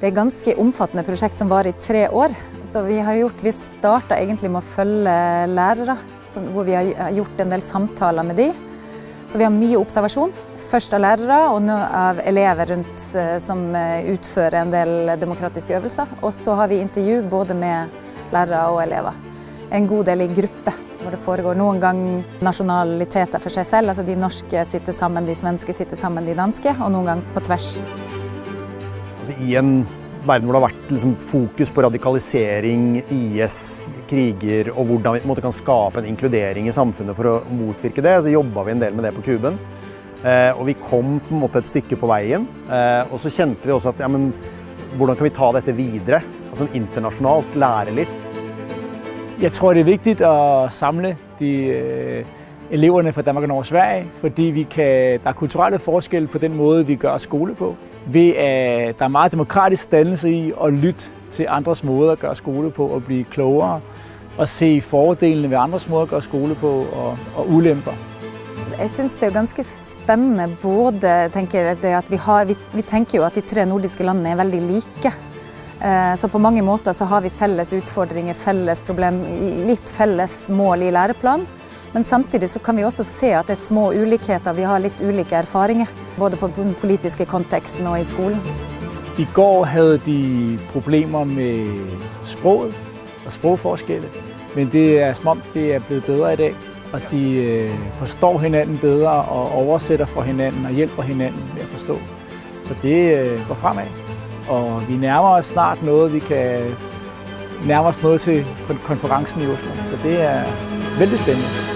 Det er et ganske omfattende prosjekt som var i 3 år. Så vi startet egentlig med å følge lærere, hvor vi har gjort en del samtaler med de. Så vi har mye observasjon, først av lærere og nå av elever rundt som utfører en del demokratiske øvelser. Og så har vi intervju både med lærere og elever. En god del i gruppe, hvor det foregår noen gang nasjonaliteter for seg selv. Altså de norske sitter sammen, de svenske sitter sammen, de danske, og noen gang på tvers. Altså, I en verden hvor det har vært fokus på radikalisering, IS, kriger og hvordan vi kan skape en inkludering i samfunnet for å motvirke det, så jobbet vi en del med det på Kuben. Og vi kom på en måte et stykke på veien, og så kjente vi også at hvordan kan vi ta dette videre, altså internasjonalt, lære litt. Jeg tror det er viktig å samle de eleverne fra Danmark og Norge og Sverige, fordi der er kulturelle forskelle på den måte vi gjør skole på. Ved at der er meget demokratisk dannelse i å lytte til andres måter å gjøre skole på og bli klogere, og se fordelene ved andres måter å gjøre skole på og ulemper. Jeg synes det er ganske spennende både at vi tenker jo at de 3 nordiske landene er veldig like. Så på mange måter så har vi felles utfordringer, felles problem, litt felles mål i læreplanen. Men samtidig så kan vi også se at det er små ulikheter, vi har litt ulike erfaringer, både på den politiske konteksten og i skolen. I går hadde de problemer med språket og språkforskelle, men det er som om det er blevet bedre i dag, og de forstår hinanden bedre og oversetter for hinanden og hjelper hinanden med å forstå. Så det går fremad, og vi nærmer oss snart noe, vi kan nærme oss noe til konferensen i Oslo, så det er veldig spennende.